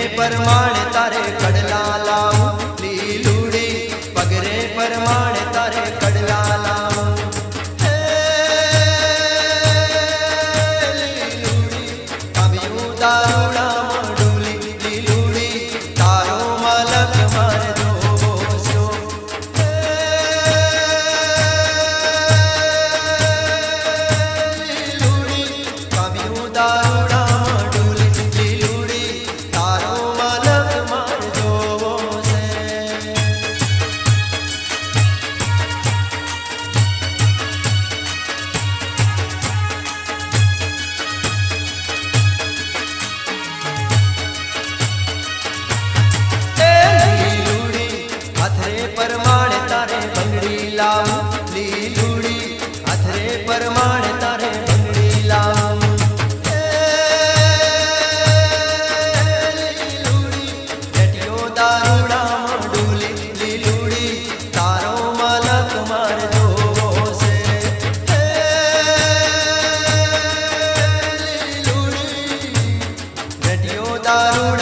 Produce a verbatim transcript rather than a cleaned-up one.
परमाण तारे कडला लाऊं लीलूड़ी, पगरे परमाण तारे कडला लाऊं लीलूड़ी, कबियूं दारूड़ा मोडूली लीलूड़ी, तारो मलक मार दो सो लीलूड़ी, कबियूं दारूड़ा मोडूली लीलूड़ी, तारो मलक मार दो से। लीलूड़ी हथरे परमाण तारे बंगड़ी लाऊं लीलूड़ी, हथरे परमाण तारे बंगड़ी लाऊं लीलूड़ी, जटियो दारूड़ा मोडूली लीलूड़ी, तारो मलक मार दो से लीलूड़ी, जटियो दारूड़ा